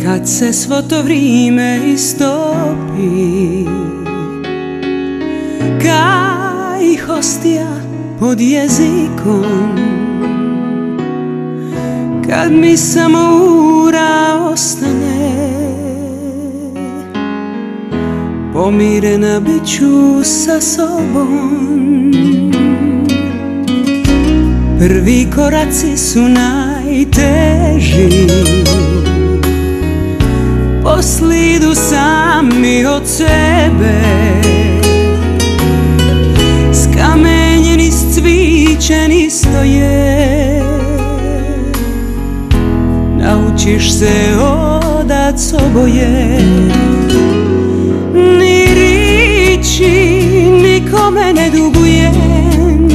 Kad se svo to vrijeme istopi, kaj hostija pod jezikom, kad mi samo ura ostane, pomirena bit ću sa sobom. Prvi koraci su najteži, poslije idu sami od sebe. Skamenjeni, scvičeni stoje, naučiš se odat s oboje. Ni riči nikome ne dugujem,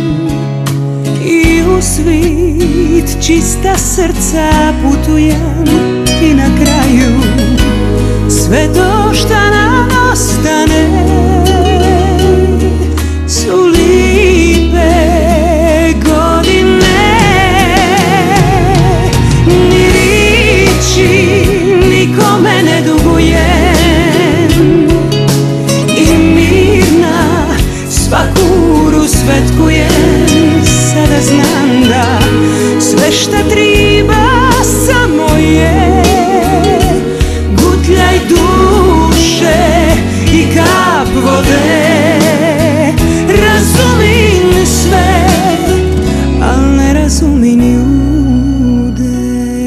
i u svit čista srca putujem. I na kraju sve to šta nam ostane su lipe godine. Ni riči nikome ne dugujem, i mirna svaku uru svetkujem. Sada znam da sve šta triba samo je gutljaj duše i kap vode. Razumim sve, al ne razumim ljude.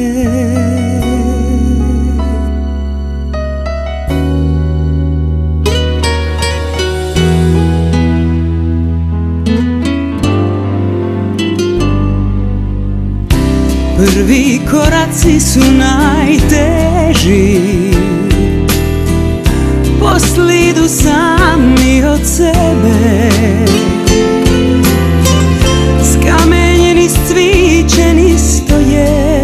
Prvi koraci su najteži, poslije idu sami od sebe. Skamenjeni, scvičeni stoje,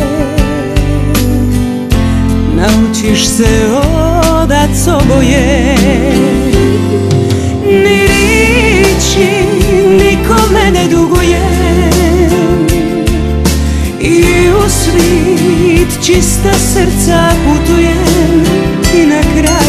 naučiš se odat s oboje. Ni riči nikome ne dugujem, i u svit čista srca putujem. I na kraju